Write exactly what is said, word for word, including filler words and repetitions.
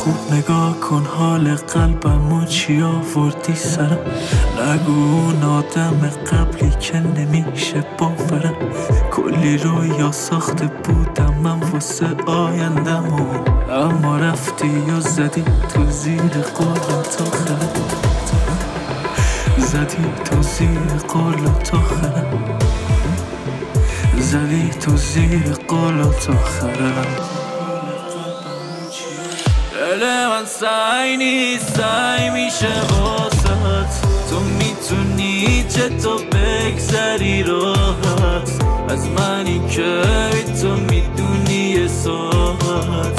خوب نگاه کن حال قلبمو چی آوردی سرم. نگو اون آدم قبلی که نمیشه باورم. کلی رویا ساخته بودم من واسه آیندمو، اما رفتی و زدی تو زیر قولت آخرم. زدی تو زیر قولت آخرم. زدی تو زیر قولت آخرم. دل من سعی نیست سعی میشه واسط. تو میتونی چطور بگذری راحت از منی که بی تو میدونی یه ساعت